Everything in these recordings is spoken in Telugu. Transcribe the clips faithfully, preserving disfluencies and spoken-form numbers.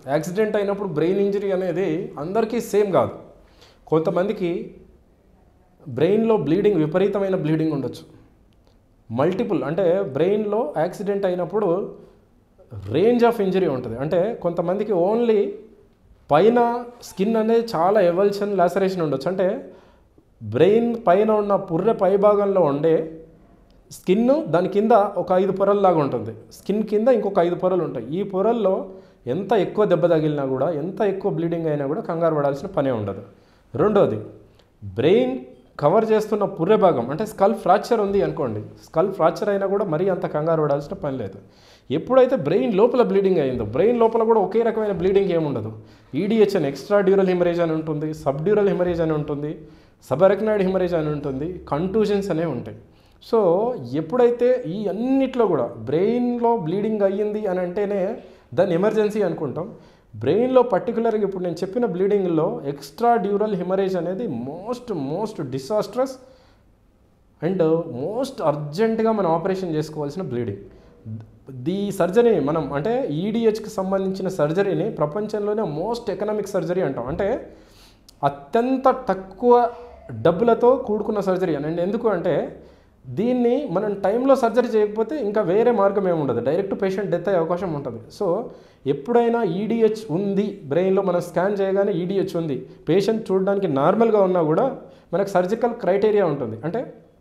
యాక్సిడెంట్ అయినప్పుడు బ్రెయిన్ ఇంజరీ అనేది అందరికీ సేమ్ కాదు. కొంతమందికి బ్రెయిన్లో బ్లీడింగ్, విపరీతమైన బ్లీడింగ్ ఉండొచ్చు. మల్టిపుల్ అంటే బ్రెయిన్లో యాక్సిడెంట్ అయినప్పుడు రేంజ్ ఆఫ్ ఇంజరీ ఉంటుంది. అంటే కొంతమందికి ఓన్లీ పైన స్కిన్ అనేది చాలా ఎవల్షన్, లాసరేషన్ ఉండొచ్చు. అంటే బ్రెయిన్ పైన ఉన్న పుర్రె పై భాగంలో ఉండే స్కిన్ దాని కింద ఒక ఐదు పొరల్లాగా ఉంటుంది. స్కిన్ కింద ఇంకొక ఐదు పొరలు ఉంటాయి. ఈ పొరల్లో ఎంత ఎక్కువ దెబ్బ తగిలినా కూడా, ఎంత ఎక్కువ బ్లీడింగ్ అయినా కూడా కంగారు పడాల్సిన పనే ఉండదు. రెండోది, బ్రెయిన్ కవర్ చేస్తున్న పుర్రె భాగం అంటే స్కల్ ఫ్రాక్చర్ ఉంది అనుకోండి, స్కల్ ఫ్రాక్చర్ అయినా కూడా మరీ అంత కంగారు పడాల్సిన పని లేదు. ఎప్పుడైతే బ్రెయిన్ లోపల బ్లీడింగ్ అయిందో, బ్రెయిన్ లోపల కూడా ఒకే రకమైన బ్లీడింగ్ ఏముండదు. ఈడిహెచ్ అని ఎక్స్ట్రా డ్యూరల్ హిమరేజ్ అని ఉంటుంది, సబ్ డ్యూరల్ హిమరేజ్ అని ఉంటుంది, సబరెక్నాయిడ్ హిమరేజ్ అని ఉంటుంది, కంటూజన్స్ అనేవి ఉంటాయి. సో ఎప్పుడైతే ఈ అన్నిట్లో కూడా బ్రెయిన్లో బ్లీడింగ్ అయ్యింది అని అంటేనే దాన్ని ఎమర్జెన్సీ అనుకుంటాం. బ్రెయిన్లో పర్టికులర్గా ఇప్పుడు నేను చెప్పిన బ్లీడింగ్లో ఎక్స్ట్రా డ్యూరల్ హిమరేజ్ అనేది most most disastrous and most అర్జెంటుగా మనం ఆపరేషన్ చేసుకోవాల్సిన బ్లీడింగ్. ఈ సర్జరీ మనం అంటే ఈడిహెచ్కి సంబంధించిన సర్జరీని ప్రపంచంలోనే మోస్ట్ ఎకనామిక్ సర్జరీ అంటాం. అంటే అత్యంత తక్కువ డబ్బులతో కూడుకున్న సర్జరీ అని. ఎందుకు అంటే దీన్ని మనం టైంలో సర్జరీ చేయకపోతే ఇంకా వేరే మార్గం ఏమి ఉండదు, డైరెక్ట్ పేషెంట్ డెత్ అయ్యే అవకాశం ఉంటుంది. సో ఎప్పుడైనా ఈడిహెచ్ ఉంది బ్రెయిన్లో, మనం స్కాన్ చేయగానే ఈడిహెచ్ ఉంది, పేషెంట్ చూడడానికి నార్మల్గా ఉన్నా కూడా మనకు సర్జికల్ క్రైటీరియా ఉంటుంది. అంటే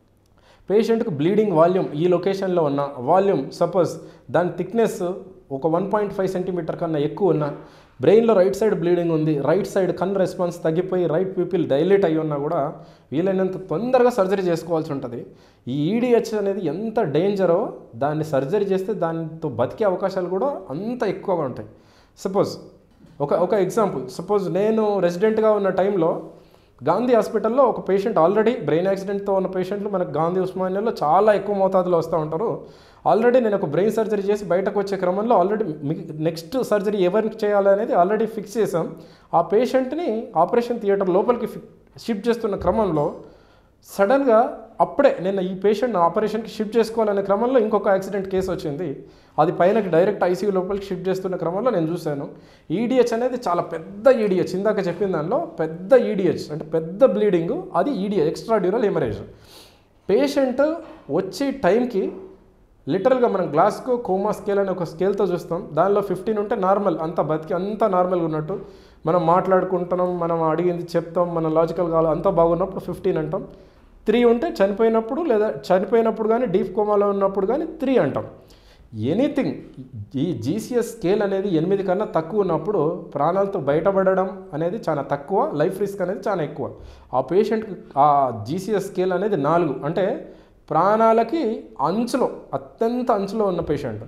పేషెంట్కి బ్లీడింగ్ వాల్యూమ్ ఈ లొకేషన్లో ఉన్న వాల్యూమ్ సపోజ్ దాని థిక్నెస్ ఒక వన్ పాయింట్ ఫైవ్ సెంటీమీటర్ కన్నా ఎక్కువ ఉన్న, బ్రెయిన్లో రైట్ సైడ్ బ్లీడింగ్ ఉంది, రైట్ సైడ్ కన్ రెస్పాన్స్ తగ్గిపోయి రైట్ పీపుల్ డైలేట్ అయ్యి ఉన్నా కూడా వీలైనంత తొందరగా సర్జరీ చేసుకోవాల్సి ఉంటుంది. ఈ ఈడిహెచ్ అనేది ఎంత డేంజరో దాన్ని సర్జరీ చేస్తే దానితో బతికే అవకాశాలు కూడా అంత ఎక్కువగా ఉంటాయి. సపోజ్ ఒక ఒక ఎగ్జాంపుల్, సపోజ్ నేను రెసిడెంట్గా ఉన్న టైంలో గాంధీ హాస్పిటల్లో ఒక పేషెంట్, ఆల్రెడీ బ్రెయిన్ యాక్సిడెంట్తో ఉన్న పేషెంట్లు మనకు గాంధీ ఉస్మానియాలో చాలా ఎక్కువ మోతాదులో వస్తూ ఉంటారు. ఆల్రెడీ నేను ఒక బ్రెయిన్ సర్జరీ చేసి బయటకు వచ్చే క్రమంలో ఆల్రెడీ నెక్స్ట్ సర్జరీ ఎవరికి చేయాలనేది ఆల్రెడీ ఫిక్స్ చేసాం. ఆ పేషెంట్ని ఆపరేషన్ థియేటర్ లోపలికి షిఫ్ట్ చేస్తున్న క్రమంలో సడన్గా అప్పుడే నేను ఈ పేషెంట్ని ఆపరేషన్కి షిఫ్ట్ చేసుకోవాలనే క్రమంలో ఇంకొక యాక్సిడెంట్ కేసు వచ్చింది. అది పైనకి డైరెక్ట్ ఐసీయూ లోపలికి షిఫ్ట్ చేస్తున్న క్రమంలో నేను చూశాను. ఈడిహెచ్ అనేది చాలా పెద్ద ఈడిహెచ్, ఇందాక చెప్పిన దానిలో పెద్ద ఈడిహెచ్ అంటే పెద్ద బ్లీడింగ్, అది EDH extra dural hemorrhage. Patient వచ్చే టైంకి లిటరల్గా మనం గ్లాస్కో కోమా స్కేల్ అని ఒక స్కేల్తో చూస్తాం. దానిలో ఫిఫ్టీన్ ఉంటే నార్మల్, అంత బతికి అంతా నార్మల్గా ఉన్నట్టు మనం మాట్లాడుకుంటున్నాం, మనం అడిగింది చెప్తాం, మన లాజికల్ కావాలి అంతా బాగున్నప్పుడు ఫిఫ్టీన్ అంటాం. త్రీ ఉంటే చనిపోయినప్పుడు, లేదా చనిపోయినప్పుడు కానీ డీప్ కోమాలో ఉన్నప్పుడు కానీ త్రీ అంటాం. ఎనీథింగ్ ఈ జీసీఎస్ స్కేల్ అనేది ఎనిమిది కన్నా తక్కువ ఉన్నప్పుడు ప్రాణాలతో బయటపడడం అనేది చాలా తక్కువ, లైఫ్ రిస్క్ అనేది చాలా ఎక్కువ. ఆ పేషెంట్కి ఆ జీసీఎస్ స్కేల్ అనేది నాలుగు అంటే ప్రాణాలకి అంచులో, అత్యంత అంచులో ఉన్న పేషెంట్.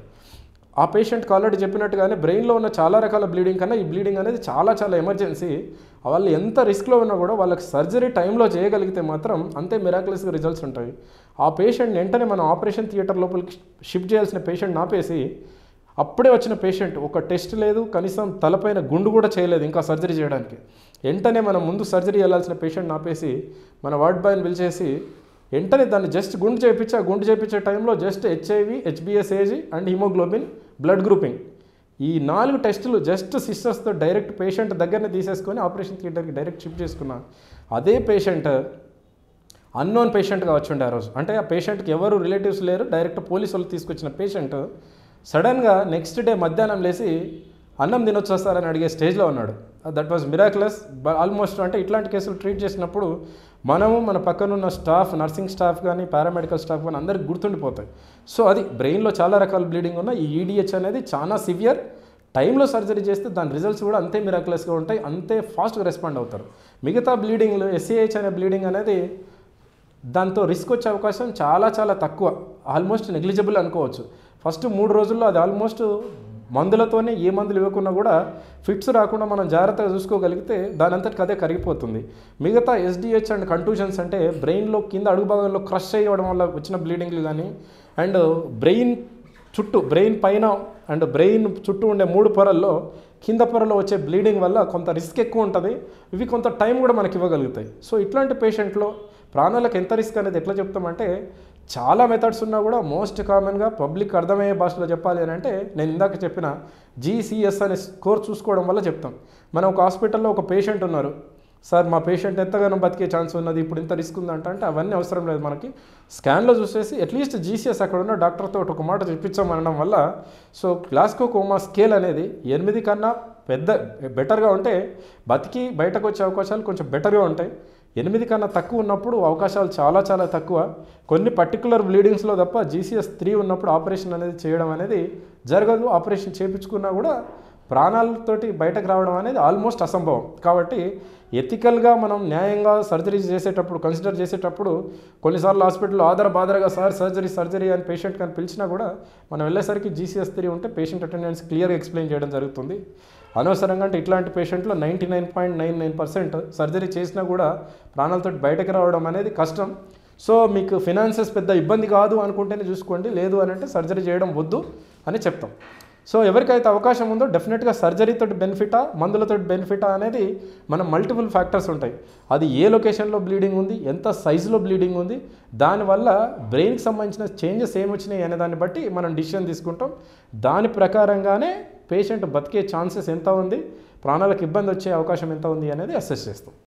ఆ పేషెంట్కి ఆల్రెడీ చెప్పినట్టుగానే బ్రెయిన్లో ఉన్న చాలా రకాల బ్లీడింగ్ కన్నా ఈ బ్లీడింగ్ అనేది చాలా చాలా ఎమర్జెన్సీ. వాళ్ళు ఎంత రిస్క్లో ఉన్నా కూడా వాళ్ళకి సర్జరీ టైంలో చేయగలిగితే మాత్రం అంతే మిరాక్యులస్గా రిజల్ట్స్ ఉంటాయి. ఆ పేషెంట్ వెంటనే మనం ఆపరేషన్ థియేటర్ లోపలికి షిఫ్ట్ చేయాల్సిన పేషెంట్ ఆపేసి, అప్పుడే వచ్చిన పేషెంట్ ఒక టెస్ట్ లేదు, కనీసం తలపైన గుండు కూడా చేయలేదు ఇంకా సర్జరీ చేయడానికి, వెంటనే మనం ముందు సర్జరీ వెళ్ళాల్సిన పేషెంట్ ఆపేసి మన వార్డ్ బాయ్ని పిలిచేసి వెంటనే దాన్ని జస్ట్ గుండు చేయించి, ఆ గుండు చేయించే టైంలో జస్ట్ హెచ్ఐవి, హెచ్బిఎస్ఏజీ అండ్ హిమోగ్లోబిన్, బ్లడ్ గ్రూపింగ్, ఈ నాలుగు టెస్టులు జస్ట్ సిస్టర్స్తో డైరెక్ట్ పేషెంట్ దగ్గరనే తీసేసుకొని ఆపరేషన్ థియేటర్కి డైరెక్ట్ షిఫ్ట్ చేసుకున్నా. అదే పేషెంట్ అన్నోన్ పేషెంట్గా వచ్చిండే ఆ రోజు. అంటే ఆ పేషెంట్కి ఎవరు రిలేటివ్స్ లేరు, డైరెక్ట్ పోలీసు వాళ్ళు తీసుకొచ్చిన పేషెంట్ సడన్గా నెక్స్ట్ డే మధ్యాహ్నం లేచి అన్నం తినొచ్చు వస్తారని అడిగే స్టేజ్లో ఉన్నాడు. That was miraculous almost. అంటే ఇట్లాంటి కేసులు ట్రీట్ చేసినప్పుడు మనము మన పక్కనున్న స్టాఫ్, నర్సింగ్ స్టాఫ్ కానీ పారామెడికల్ స్టాఫ్ కానీ అందరికి గుర్తుండిపోతాయి. సో అది బ్రెయిన్లో చాలా రకాల బ్లీడింగ్ ఉన్న ఈ ఈడిహెచ్ అనేది చాలా సివియర్. టైంలో సర్జరీ చేస్తే దాని రిజల్ట్స్ కూడా అంతే మిరాక్యులస్గా ఉంటాయి, అంతే ఫాస్ట్గా రెస్పాండ్ అవుతారు. మిగతా బ్లీడింగ్లు ఎస్సీహెచ్ అనే బ్లీడింగ్ అనేది దాంతో రిస్క్ వచ్చే అవకాశం చాలా చాలా తక్కువ, ఆల్మోస్ట్ నెగ్లిజిబుల్ అనుకోవచ్చు. ఫస్ట్ మూడు రోజుల్లో అది ఆల్మోస్ట్ మందులతోనే, ఏ మందులు ఇవ్వకున్నా కూడా ఫిట్స్ రాకుండా మనం జాగ్రత్తగా చూసుకోగలిగితే దాని అంతటికి అదే కరిగిపోతుంది. మిగతా ఎస్డిహెచ్ అండ్ కంటూజన్స్ అంటే బ్రెయిన్లో కింద అడుగు భాగంలో క్రష్ అయ్యడం వల్ల వచ్చిన బ్లీడింగ్లు కానీ, అండ్ బ్రెయిన్ చుట్టూ, బ్రెయిన్ పైన అండ్ బ్రెయిన్ చుట్టూ ఉండే మూడు పొరల్లో కింద పొరలో వచ్చే బ్లీడింగ్ వల్ల కొంత రిస్క్ ఎక్కువ ఉంటుంది. ఇవి కొంత టైం కూడా మనకి ఇవ్వగలుగుతాయి. సో ఇట్లాంటి పేషెంట్లో ప్రాణాలకు ఎంత రిస్క్ అనేది ఎట్లా చెప్తామంటే, చాలా మెథడ్స్ ఉన్నా కూడా మోస్ట్ కామన్గా పబ్లిక్ అర్థమయ్యే భాషలో చెప్పాలి అని అంటే నేను ఇందాక చెప్పిన జీసీఎస్ అనే స్కోర్ చూసుకోవడం వల్ల చెప్తాం. మనం ఒక హాస్పిటల్లో ఒక పేషెంట్ ఉన్నారు, సార్ మా పేషెంట్ ఎంతగానో బతికే ఛాన్స్ ఉన్నది, ఇప్పుడు ఇంత రిస్క్ ఉందంట అంటే అవన్నీ అవసరం లేదు. మనకి స్కాన్లో చూసేసి అట్లీస్ట్ జీసీఎస్ అక్కడ ఉన్న డాక్టర్తో ఒక మాట చెప్పించామనడం వల్ల సో గ్లాస్కో కోమా స్కేల్ అనేది ఎనిమిది కన్నా పెద్ద బెటర్గా ఉంటే బతికి బయటకు వచ్చే అవకాశాలు కొంచెం బెటర్గా ఉంటాయి. ఎనిమిది కన్నా తక్కువ ఉన్నప్పుడు అవకాశాలు చాలా చాలా తక్కువ. కొన్ని పర్టికులర్ బ్లీడింగ్స్లో తప్ప జీసీఎస్ త్రీ ఉన్నప్పుడు ఆపరేషన్ అనేది చేయడం అనేది జరగదు. ఆపరేషన్ చేయించుకున్నా కూడా ప్రాణాలతోటి బయటకు రావడం అనేది ఆల్మోస్ట్ అసంభవం. కాబట్టి ఎథికల్గా మనం న్యాయంగా సర్జరీ చేసేటప్పుడు కన్సిడర్ చేసేటప్పుడు కొన్నిసార్లు హాస్పిటల్లో ఆధార బాధరగా సార్ సర్జరీ సర్జరీ అని పేషెంట్ కానీ పిలిచినా కూడా మనం వెళ్ళేసరికి జీసీఎస్ త్రీ ఉంటే పేషెంట్ అటెండెన్స్ క్లియర్గా ఎక్స్ప్లెయిన్ చేయడం జరుగుతుంది. అనవసరంగా అంటే ఇట్లాంటి పేషెంట్లో ninety nine point nine nine percent surgery చేసినా కూడా ప్రాణాలతో బయటకు రావడం అనేది కష్టం. సో మీకు ఫినాన్సెస్ పెద్ద ఇబ్బంది కాదు అనుకుంటేనే చూసుకోండి, లేదు అని అంటే సర్జరీ చేయడం వద్దు అని చెప్తాం. సో ఎవరికైతే అవకాశం ఉందో డెఫినెట్గా సర్జరీతో బెనిఫిటా మందులతో బెనిఫిటా అనేది మనం మల్టిపుల్ ఫ్యాక్టర్స్ ఉంటాయి. అది ఏ లొకేషన్లో బ్లీడింగ్ ఉంది, ఎంత సైజులో బ్లీడింగ్ ఉంది, దానివల్ల బ్రెయిన్కి సంబంధించిన చేంజెస్ ఏమొచ్చినాయి అనే దాన్ని బట్టి మనం డిసిషన్ తీసుకుంటాం. దాని ప్రకారంగానే పేషెంట్ బతికే ఛాన్సెస్ ఎంత ఉంది, ప్రాణాలకు ఇబ్బంది వచ్చే అవకాశం ఎంత ఉంది అనేది అసెస్ చేస్తాం.